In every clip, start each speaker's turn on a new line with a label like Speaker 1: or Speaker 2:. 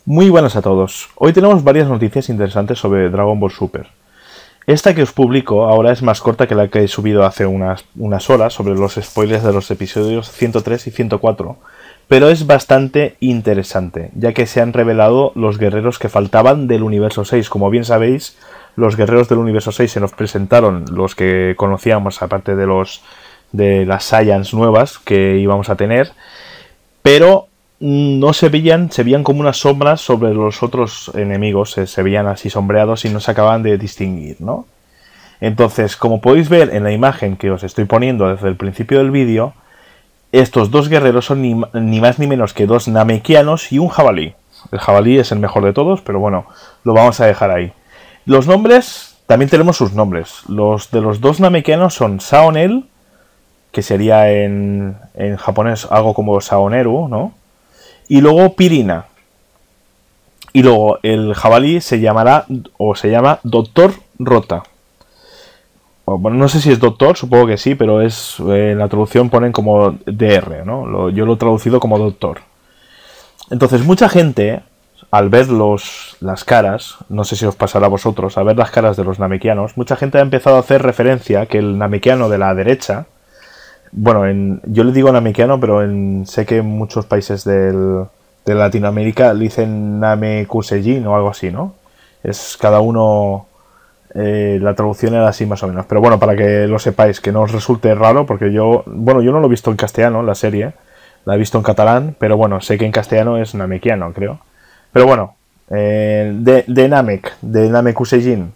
Speaker 1: Muy buenas a todos. Hoy tenemos varias noticias interesantes sobre Dragon Ball Super. Esta que os publico ahora es más corta que la que he subido hace unas horas sobre los spoilers de los episodios 103 y 104, pero es bastante interesante, ya que se han revelado los guerreros que faltaban del universo 6. Como bien sabéis, los guerreros del universo 6 se nos presentaron, los que conocíamos, aparte de las Saiyans nuevas que íbamos a tener, pero no se veían como unas sombras sobre los otros enemigos, se veían así sombreados y no se acababan de distinguir, ¿no? Entonces, como podéis ver en la imagen que os estoy poniendo desde el principio del vídeo, estos dos guerreros son ni más ni menos que dos namekianos y un jabalí. El jabalí es el mejor de todos, pero bueno, lo vamos a dejar ahí. Los nombres, también tenemos sus nombres. Los de los dos namekianos son Saonel, que sería en japonés algo como Saoneru, ¿no? Y luego Pirina. Y luego el jabalí se llama Doctor Rota. Bueno, no sé si es doctor, supongo que sí, pero en la traducción ponen como DR, ¿no? Yo lo he traducido como doctor. Entonces, mucha gente, al ver las caras, no sé si os pasará a vosotros, al ver las caras de los namekianos, mucha gente ha empezado a hacer referencia que el namekiano de la derecha, bueno, yo le digo namekiano, pero sé que en muchos países de Latinoamérica le dicen Namekusejin o algo así, ¿no? Es cada uno, la traducción era así más o menos. Pero bueno, para que lo sepáis, que no os resulte raro, porque yo no lo he visto en castellano, la serie, la he visto en catalán, pero bueno, sé que en castellano es namekiano, creo. Pero bueno, de Namekusejin.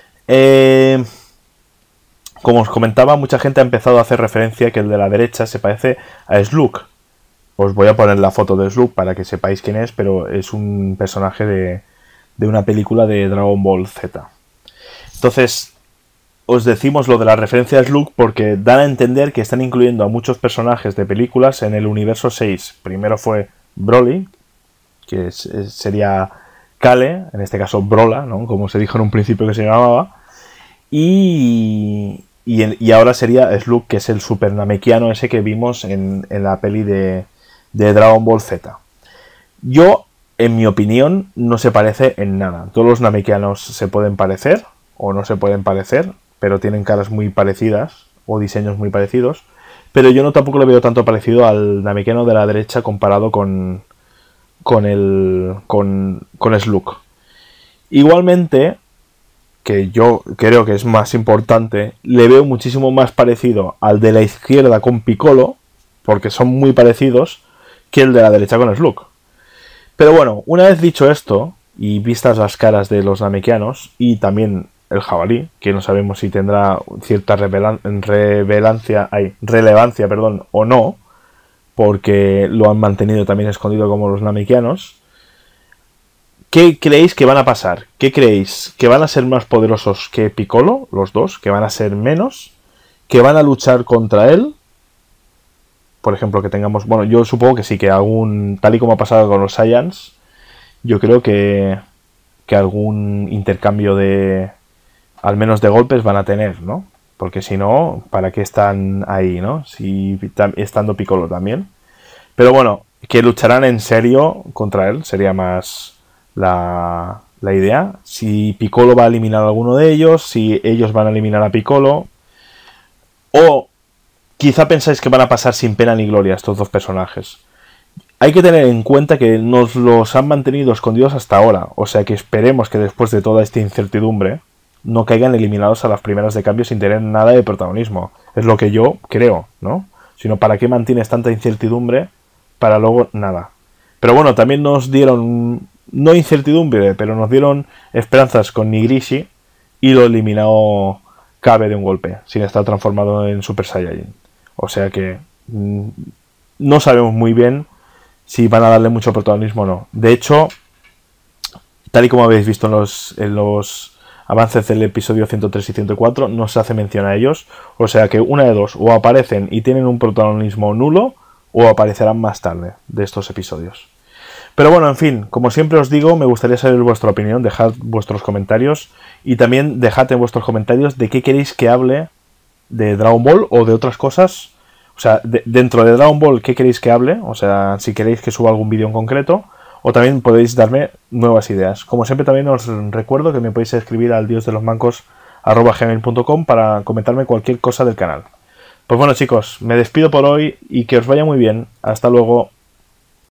Speaker 1: Como os comentaba, mucha gente ha empezado a hacer referencia que el de la derecha se parece a Slug. Os voy a poner la foto de Slug para que sepáis quién es, pero es un personaje de una película de Dragon Ball Z. Entonces, os decimos lo de la referencia a Slug porque dan a entender que están incluyendo a muchos personajes de películas en el universo 6. Primero fue Broly, que sería Kale, en este caso Brola, ¿no? Como se dijo en un principio que se llamaba. Y ahora sería Slug, que es el super namekiano ese que vimos en la peli de Dragon Ball Z. Yo, en mi opinión, no se parece en nada. Todos los namekianos se pueden parecer o no se pueden parecer, pero tienen caras muy parecidas o diseños muy parecidos. Pero yo tampoco le veo tanto parecido al namekiano de la derecha comparado con Slug. Igualmente, que yo creo que es más importante, le veo muchísimo más parecido al de la izquierda con Piccolo, porque son muy parecidos, que el de la derecha con Slug. Pero bueno, una vez dicho esto, y vistas las caras de los namekianos, y también el jabalí, que no sabemos si tendrá cierta relevancia o no, porque lo han mantenido también escondido como los namekianos. ¿Qué creéis que van a pasar? ¿Qué creéis? ¿Que van a ser más poderosos que Piccolo, los dos? ¿Que van a ser menos? ¿Que van a luchar contra él? Por ejemplo, que tengamos... Bueno, yo supongo que sí, que tal y como ha pasado con los Saiyans, yo creo que algún intercambio al menos de golpes van a tener, ¿no? Porque si no, ¿para qué están ahí, no? Si estando Piccolo también. Pero bueno, que lucharán en serio contra él, sería más la idea. Si Piccolo va a eliminar a alguno de ellos, si ellos van a eliminar a Piccolo, o quizá pensáis que van a pasar sin pena ni gloria estos dos personajes. Hay que tener en cuenta que nos los han mantenido escondidos hasta ahora, o sea que esperemos que después de toda esta incertidumbre no caigan eliminados a las primeras de cambio sin tener nada de protagonismo. Es lo que yo creo, ¿no? Sino, ¿para qué mantienes tanta incertidumbre para luego nada? Pero bueno, también nos dieron, no incertidumbre, pero nos dieron esperanzas con Nigirishi y lo eliminó Kabe de un golpe, sin estar transformado en Super Saiyajin. O sea que no sabemos muy bien si van a darle mucho protagonismo o no. De hecho, tal y como habéis visto en los avances del episodio 103 y 104, no se hace mención a ellos. O sea que una de dos, o aparecen y tienen un protagonismo nulo, o aparecerán más tarde de estos episodios. Pero bueno, en fin, como siempre os digo, me gustaría saber vuestra opinión, dejad vuestros comentarios y también dejad en vuestros comentarios de qué queréis que hable de Dragon Ball o de otras cosas. O sea, dentro de Dragon Ball, ¿qué queréis que hable? O sea, si queréis que suba algún vídeo en concreto, o también podéis darme nuevas ideas. Como siempre también os recuerdo que me podéis escribir al diosdelosmancos@gmail.com para comentarme cualquier cosa del canal. Pues bueno chicos, me despido por hoy y que os vaya muy bien. Hasta luego.